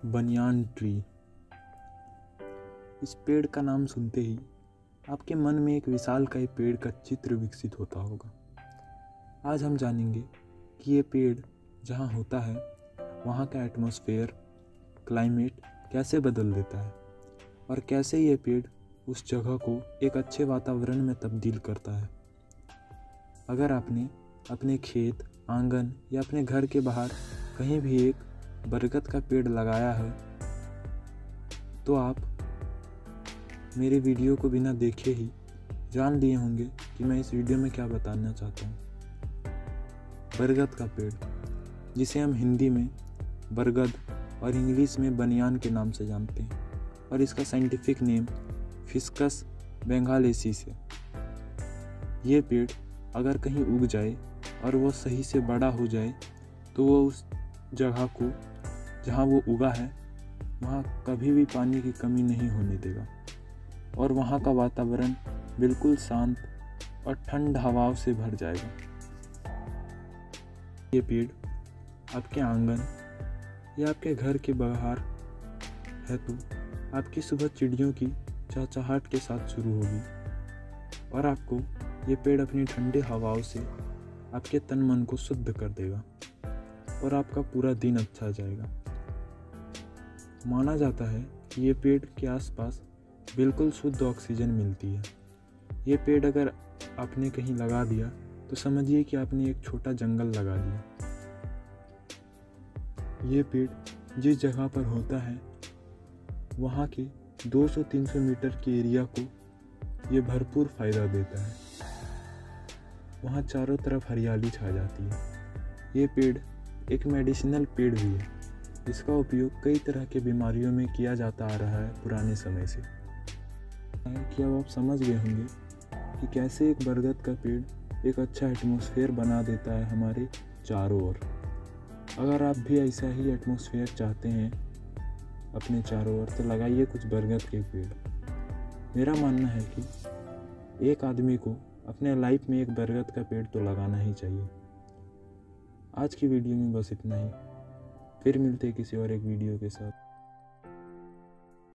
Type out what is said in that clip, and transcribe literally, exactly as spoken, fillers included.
Banyan tree. इस पेड़ का नाम सुनते ही आपके मन में एक विशालकाय पेड़ का चित्र विकसित होता होगा। आज हम जानेंगे कि ये पेड़ जहाँ होता है वहाँ का एटमॉस्फेयर, क्लाइमेट कैसे बदल देता है और कैसे ये पेड़ उस जगह को एक अच्छे वातावरण में तब्दील करता है। अगर आपने अपने खेत, आंगन या अपने घर के बाहर कहीं भी एक बरगद का पेड़ लगाया है तो आप मेरे वीडियो को बिना देखे ही जान लिए होंगे कि मैं इस वीडियो में क्या बताना चाहता हूँ। बरगद का पेड़, जिसे हम हिंदी में बरगद और इंग्लिश में बनियान के नाम से जानते हैं, और इसका साइंटिफिक नेम फिस्कस बेंगालेसिस है। ये पेड़ अगर कहीं उग जाए और वो सही से बड़ा हो जाए तो वो उस जगह को जहाँ वो उगा है वहाँ कभी भी पानी की कमी नहीं होने देगा और वहाँ का वातावरण बिल्कुल शांत और ठंड हवाओं से भर जाएगा। ये पेड़ आपके आंगन या आपके घर के बाहर है तो आपकी सुबह चिड़ियों की चहचहाहट के साथ शुरू होगी और आपको ये पेड़ अपनी ठंडे हवाओं से आपके तन मन को शुद्ध कर देगा और आपका पूरा दिन अच्छा जाएगा। माना जाता है कि ये पेड़ के आसपास बिल्कुल शुद्ध ऑक्सीजन मिलती है। ये पेड़ अगर आपने कहीं लगा दिया तो समझिए कि आपने एक छोटा जंगल लगा दिया। ये पेड़ जिस जगह पर होता है वहाँ के दो सौ तीन सौ मीटर के एरिया को ये भरपूर फ़ायदा देता है। वहाँ चारों तरफ हरियाली छा जाती है। ये पेड़ एक मेडिसिनल पेड़ भी है। इसका उपयोग कई तरह के बीमारियों में किया जाता आ रहा है पुराने समय से। कि अब आप समझ गए होंगे कि कैसे एक बरगद का पेड़ एक अच्छा एटमॉस्फेयर बना देता है हमारे चारों ओर। अगर आप भी ऐसा ही एटमॉस्फेयर चाहते हैं अपने चारों ओर तो लगाइए कुछ बरगद के पेड़। मेरा मानना है कि एक आदमी को अपने लाइफ में एक बरगद का पेड़ तो लगाना ही चाहिए। आज की वीडियो में बस इतना ही। फिर मिलते हैं किसी और एक वीडियो के साथ।